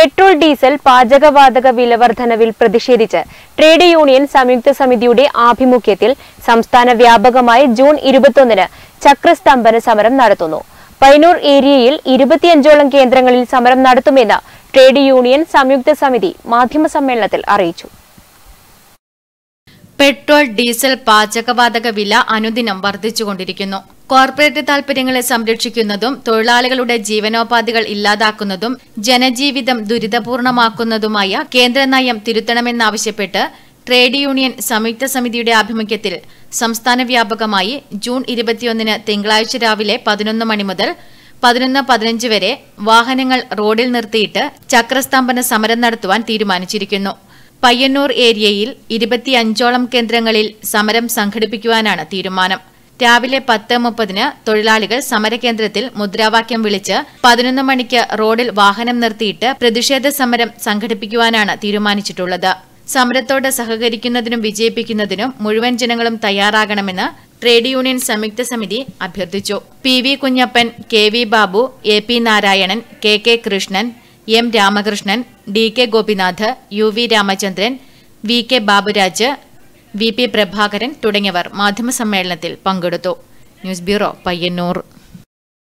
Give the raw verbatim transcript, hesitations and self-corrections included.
Petrol diesel പാചകവാതക വിലവർധനവിൽ പ്രതിഷേധിച്ച് trade union സംയുക്ത സമിതിയുടെ ആഭിമുഖ്യത്തിൽ സംസ്ഥാന വ്യാപകമായി ജൂൺ ഇരുപത്തിയൊന്നിന് ചക്രസ്തംഭന സമരം നടത്തുന്നു. പയ്യന്നൂർ ഏരിയയിൽ ഇരുപത്തിയഞ്ചോളം കേന്ദ്രങ്ങളിൽ സമരം നടത്തുമെന്ന് ട്രേഡ് യൂണിയൻ സംയുക്ത സമിതി മാധ്യമസമ്മേളനത്തിൽ അറിയിച്ചു. പെട്രോൾ ഡീസൽ പാചകവാതക വില അനുദിനം വർദ്ധിച്ചുകൊണ്ടിരിക്കുന്നു. കോർപ്പറേറ്റ് താൽപര്യങ്ങളെ സംരക്ഷിക്കുന്നതും തൊഴിലാളികളുടെ ജീവനോപാധികൾ ഇല്ലാതാക്കുന്നതും ജനജീവിതം ദുരിതപൂർണമാക്കുന്നതുമായ കേന്ദ്ര നയം തിരുത്തണമെന്നാവശ്യപ്പെട്ട് ട്രേഡ് യൂണിയൻ സംയുക്ത സമിതിയുടെ ആഭിമുഖ്യത്തിൽ സംസ്ഥാന വ്യാപകമായി ജൂൺ ഇരുപത്തിയൊന്നിന് തിങ്കളാഴ്ച രാവിലെ പതിനൊന്ന് മണി മുതൽ പതിനൊന്ന് പതിനഞ്ച് വരെ വാഹനങ്ങൾ റോഡിൽ നിർത്തിയിട്ട് ചക്രസ്തംഭന സമരം നടത്തുവാൻ തീരുമാനിച്ചിരിക്കുന്നു. പയ്യന്നൂർ ഏരിയയിൽ ഇരുപത്തിയഞ്ചോളം കേന്ദ്രങ്ങളിൽ സമരം സംഘടിപ്പിക്കുവാനാണ് തീരുമാനം. രാവിലെ പത്ത് മുപ്പതിന് തൊഴിലാളികൾ സമരകേന്ദ്രത്തിൽ മുദ്രാവാക്യം വിളിച്ച് പതിനൊന്ന് മണിക്ക് റോഡിൽ വാഹനം നിർത്തിയിട്ട് പ്രതിഷേധ സമരം സംഘടിപ്പിക്കുവാനാണ് തീരുമാനിച്ചിട്ടുള്ളത്. സമരത്തോട് സഹകരിക്കുന്നതിനും വിജയിപ്പിക്കുന്നതിനും മുഴുവൻ ജനങ്ങളും തയ്യാറാകണമെന്ന് ട്രേഡ് യൂണിയൻ സംയുക്ത സമിതി അഭ്യർത്ഥിച്ചു. P V Kunhappan, K V Babu, A P Narayanan, K K Krishnan, M Ramakrishnan, D K Gopinath, U V Ramachandran, V K Baburaj, V P Prabhakaran തുടങ്ങിയവർ മാധ്യമസമ്മേളനത്തിൽ പങ്കെടുത്തു. News bureau, Payyanur.